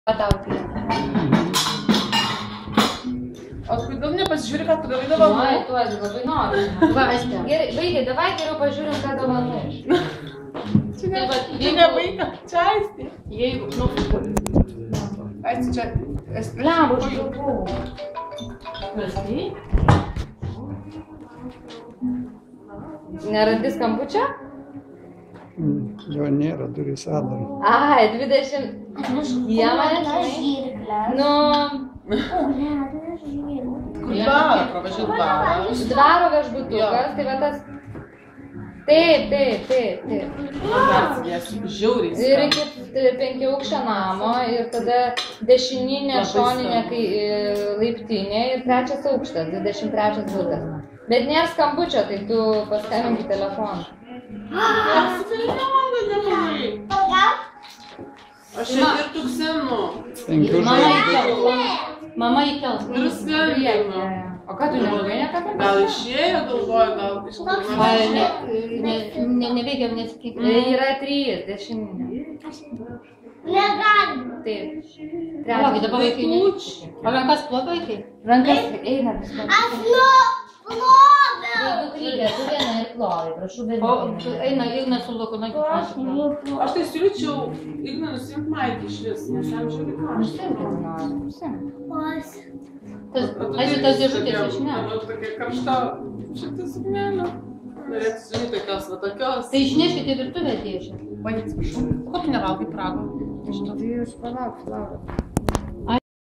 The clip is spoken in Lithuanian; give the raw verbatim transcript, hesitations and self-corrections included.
Patauti. O kodėl nepasižiūri, ką tu gavai dovanų? Ai, tu aš labai noriu. Va, aš ten. Gerai, vaikai, davai geriau pažiūrim, ką dovanų. Čia ne, čia ne vaiką, čia aisti. Jeigu, nu... Aisti, čia... Lembu, aš galvau. Valstai? Nerandi skambučio? Jo nėra, durys adara. Ai, dvidešimt... Jie mane žinai? Nu... Kur dvarą, pravažiuot dvarą. Dvaro viešbutukas, tai va tas... Taip, taip, taip, taip. Žiauriai. Ir iki penkiaaukščio namo ir tada dešininė, šoninė kai laiptinė ir trečias aukštas, dvidešimt trečias butas. Bet nėra skambučio, tai tu paskambink į telefoną. Aš čia ir tuksenu. Penkių Mama žodžių. įkels. Mama įkels. Ir skambinu. O ką tu nebugai niekada? Gal išėjo, galvoju, gal iš Ai, ne, ne, ne, neveikia, nesakyk. Yra trys, dešininė. Negali. Taip. Palaukit, dabar vaikai ne. O rankas plovė vaikai? Rankas eina viską. Aš nu ploviau. Dukrytė, tu vieną ir plovai, prašau, bet O eina, eina su Luku, na, Aš tai siūlyčiau Ignai nusimt maikį iš vis, nes jam žiūri karštą. Nusimk, kad nori, nusimk. Tas, aišku, tas dėžutės iš ne. Tokia karšta šitą suknelę. Norėtų siūlyti tokios, va tokios. Tai išneškite virtuvę dėžę. Oi, atsiprašau. Ko tu nevalgai Prago? Tai jūs palauk, Laura.